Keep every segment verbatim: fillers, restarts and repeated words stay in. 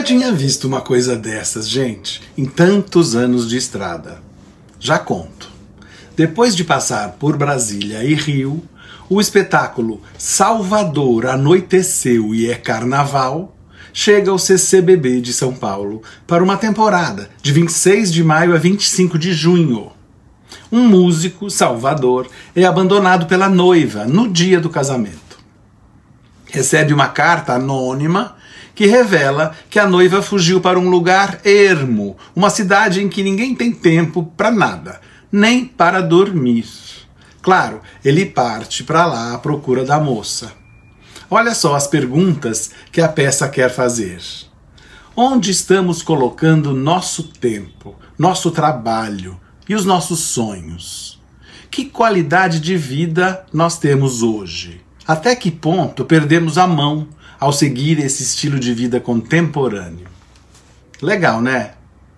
tinha visto uma coisa dessas, gente, em tantos anos de estrada. Já conto. Depois de passar por Brasília e Rio, o espetáculo Salvador Anoiteceu e é Carnaval chega ao C C B B de São Paulo para uma temporada de vinte e seis de maio a vinte e cinco de junho. Um músico, Salvador, é abandonado pela noiva no dia do casamento. Recebe uma carta anônima que revela que a noiva fugiu para um lugar ermo, uma cidade em que ninguém tem tempo para nada, nem para dormir. Claro, ele parte para lá à procura da moça. Olha só as perguntas que a peça quer fazer. Onde estamos colocando nosso tempo, nosso trabalho e os nossos sonhos? Que qualidade de vida nós temos hoje? Até que ponto perdemos a mão ao seguir esse estilo de vida contemporâneo? Legal, né?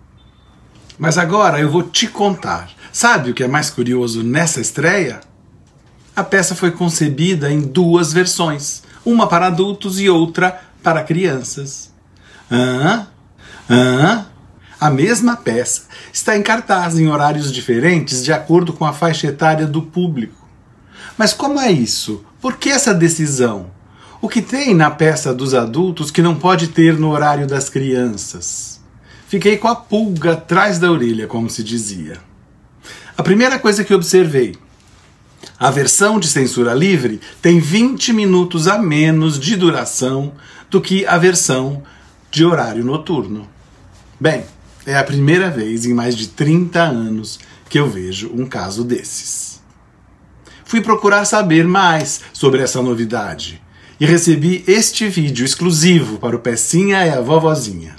Mas agora eu vou te contar. Sabe o que é mais curioso nessa estreia? A peça foi concebida em duas versões, uma para adultos e outra para crianças. Hã? Hã? A mesma peça está em cartaz em horários diferentes de acordo com a faixa etária do público. Mas como é isso? Por que essa decisão? O que tem na peça dos adultos que não pode ter no horário das crianças? Fiquei com a pulga atrás da orelha, como se dizia. A primeira coisa que observei: a versão de censura livre tem vinte minutos a menos de duração do que a versão de horário noturno. Bem, é a primeira vez em mais de trinta anos que eu vejo um caso desses. Fui procurar saber mais sobre essa novidade e recebi este vídeo exclusivo para o Pecinha e a Vovozinha.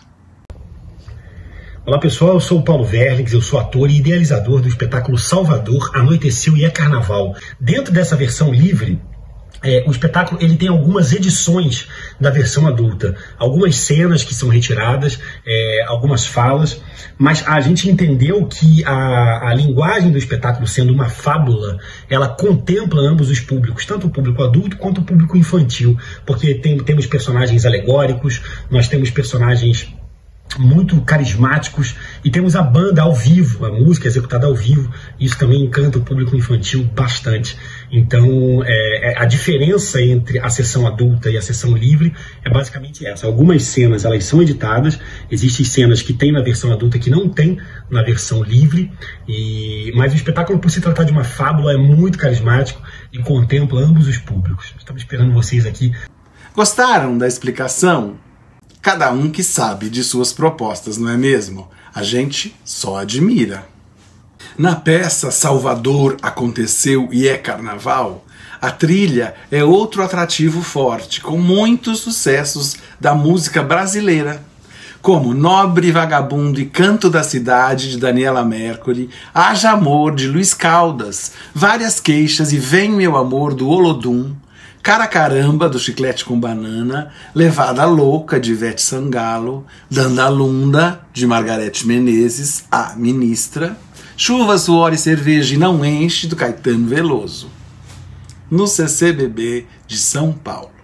Olá pessoal, eu sou o Paulo Verlix, eu sou ator e idealizador do espetáculo Salvador Anoiteceu e é Carnaval. Dentro dessa versão livre, é, o espetáculo ele tem algumas edições da versão adulta, algumas cenas que são retiradas, é, algumas falas, mas a gente entendeu que a, a linguagem do espetáculo, sendo uma fábula, ela contempla ambos os públicos, tanto o público adulto quanto o público infantil, porque tem, temos personagens alegóricos, nós temos personagens muito carismáticos e temos a banda ao vivo, a música executada ao vivo. Isso também encanta o público infantil bastante. Então é, é, a diferença entre a sessão adulta e a sessão livre é basicamente essa. Algumas cenas elas são editadas, existem cenas que tem na versão adulta que não tem na versão livre, e, mas o espetáculo, por se tratar de uma fábula, é muito carismático e contempla ambos os públicos. Estamos esperando vocês aqui. Gostaram da explicação? Cada um que sabe de suas propostas, não é mesmo? A gente só admira. Na peça Salvador Aconteceu e é Carnaval, a trilha é outro atrativo forte, com muitos sucessos da música brasileira, como Nobre Vagabundo e Canto da Cidade, de Daniela Mercury, Haja Amor, de Luiz Caldas, Várias Queixas e Vem Meu Amor, do Olodum, Cara Caramba, do Chiclete com Banana, Levada Louca, de Ivete Sangalo, Dandalunda, de Margareth Menezes, a Ministra, Chuva, Suor e Cerveja e Não Enche, do Caetano Veloso. No C C B B de São Paulo.